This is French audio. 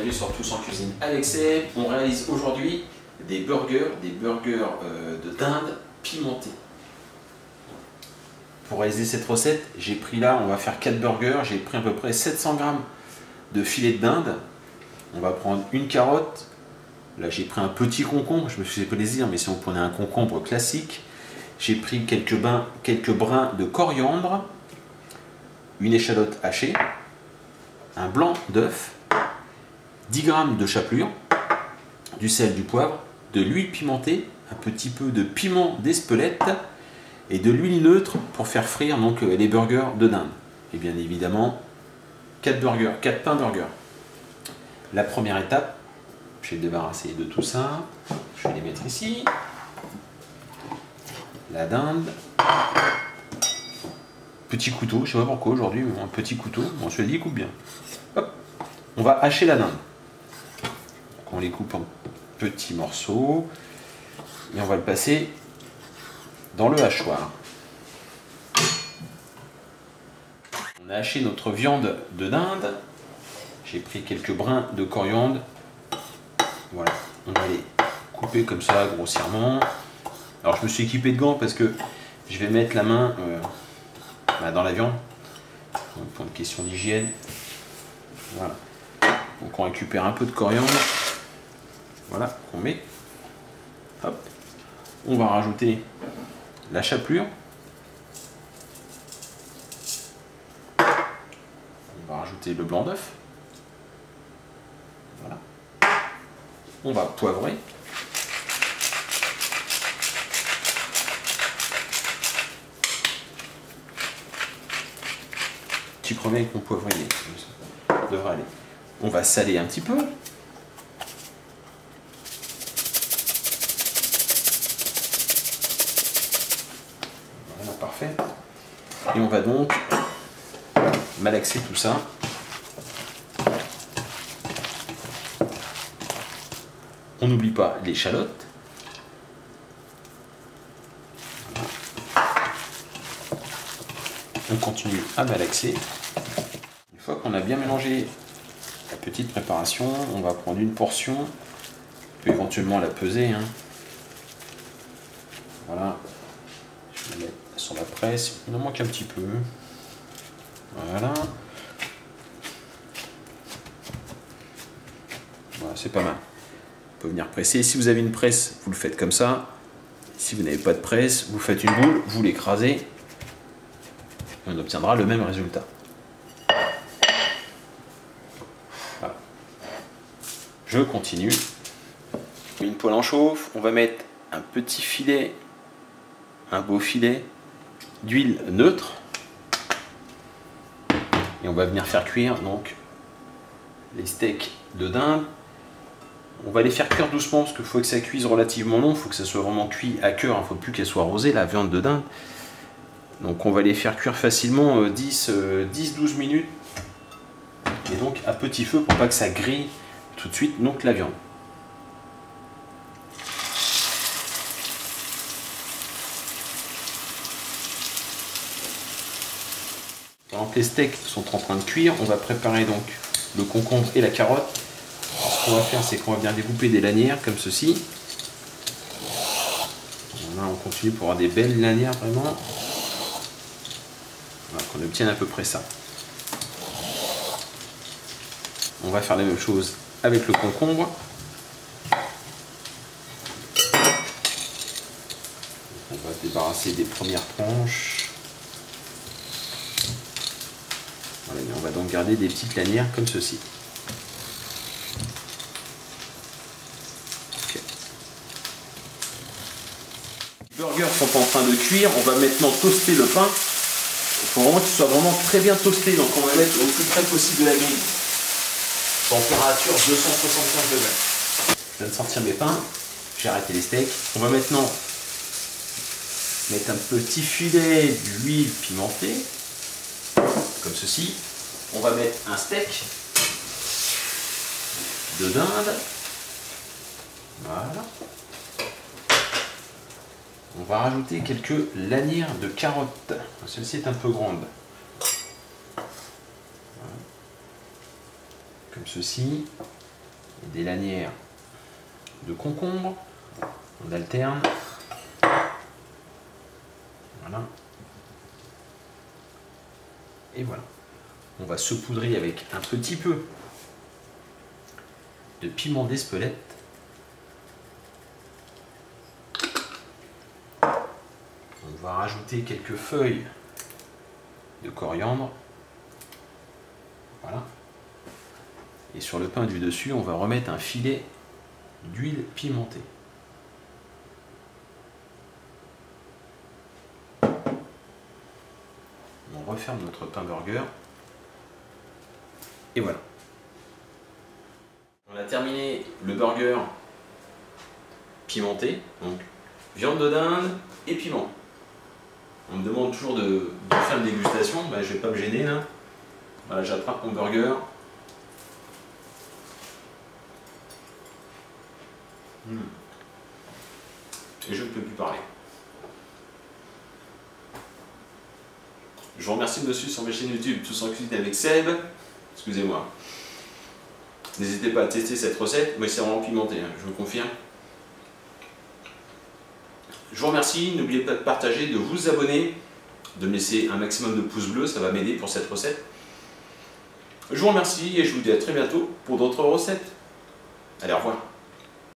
bienvenue sur Tous en Cuisine avec Seb. On réalise aujourd'hui des burgers de dinde pimentés. Pour réaliser cette recette, j'ai pris là, on va faire 4 burgers, j'ai pris à peu près 700 g de filet de dinde. On va prendre une carotte. Là j'ai pris un petit concombre, je me faisais plaisir, mais si on prenait un concombre classique. J'ai pris quelques brins de coriandre, une échalote hachée, un blanc d'œuf, 10 g de chapelure, du sel, du poivre, de l'huile pimentée, un petit peu de piment d'Espelette et de l'huile neutre pour faire frire donc les burgers de dinde. Et bien évidemment 4 pains burgers. La première étape, je vais débarrasser de tout ça, je vais les mettre ici. La dinde, petit couteau, je ne sais pas pourquoi aujourd'hui, un petit couteau, bon, je dis coupe bien. Hop. On va hacher la dinde. Donc on les coupe en petits morceaux et on va le passer dans le hachoir. On a haché notre viande de dinde. J'ai pris quelques brins de coriandre. Voilà, on va les couper comme ça grossièrement. Alors je me suis équipé de gants parce que je vais mettre la main dans la viande. Donc, pour une question d'hygiène. Voilà. Donc on récupère un peu de coriandre. Voilà, qu'on met. Hop. On va rajouter la chapelure. On va rajouter le blanc d'œuf. Voilà. On va poivrer. Petit premier avec mon poivrier, ça devrait aller. On va saler un petit peu. Voilà, parfait. Et on va donc malaxer tout ça. On n'oublie pas l'échalote. On continue à malaxer. Une fois qu'on a bien mélangé la petite préparation, on va prendre une portion. On peut éventuellement la peser. Voilà. Je vais la mettre sur la presse. Il en manque un petit peu. Voilà. Voilà, c'est pas mal. On peut venir presser. Si vous avez une presse, vous le faites comme ça. Si vous n'avez pas de presse, vous faites une boule, vous l'écrasez. On obtiendra le même résultat. Voilà. Je continue. Une poêle en chauffe, on va mettre un petit filet, un beau filet d'huile neutre. Et on va venir faire cuire donc les steaks de dinde. On va les faire cuire doucement parce qu'il faut que ça cuise relativement long, il faut que ça soit vraiment cuit à cœur, il ne faut plus qu'elle soit rosée, la viande de dinde. Donc on va les faire cuire facilement 10-12 minutes. Et donc à petit feu pour pas que ça grille tout de suite donc la viande. Pendant que les steaks sont en train de cuire, on va préparer donc le concombre et la carotte. Alors, ce qu'on va faire, c'est qu'on va bien découper des lanières comme ceci. Voilà, on continue pour avoir des belles lanières vraiment. Voilà, qu'on obtienne à peu près ça. On va faire la même chose avec le concombre. On va se débarrasser des premières tranches. Voilà, et on va donc garder des petites lanières comme ceci. Okay. Les burgers sont en train de cuire. On va maintenant toaster le pain. Il faut vraiment qu'il soit vraiment très bien toasté, donc on va mettre au plus près possible de la grille. Température 275 degrés. Je viens de sortir mes pains, j'ai arrêté les steaks. On va maintenant mettre un petit filet d'huile pimentée, comme ceci. On va mettre un steak de dinde. Voilà. On va rajouter quelques lanières de carottes. Celle-ci est un peu grande. Voilà. Comme ceci. et des lanières de concombre. On alterne. Voilà. Et voilà. On va saupoudrer avec un petit peu de piment d'Espelette. On va rajouter quelques feuilles de coriandre. Voilà. Et sur le pain du dessus, on va remettre un filet d'huile pimentée. On referme notre pain burger. Et voilà. On a terminé le burger pimenté. Donc viande de dinde et piment. On me demande toujours de faire une dégustation. Ben, je ne vais pas me gêner là. Voilà, j'attrape mon burger. Et je ne peux plus parler. Je vous remercie de me suivre sur ma chaîne YouTube Tous en cuisine avec Seb. Excusez-moi. N'hésitez pas à tester cette recette. Moi, c'est vraiment pimenté, hein, je vous confirme. Je vous remercie. N'oubliez pas de partager, de vous abonner, de me laisser un maximum de pouces bleus. Ça va m'aider pour cette recette. Je vous remercie et je vous dis à très bientôt pour d'autres recettes. Allez, au revoir.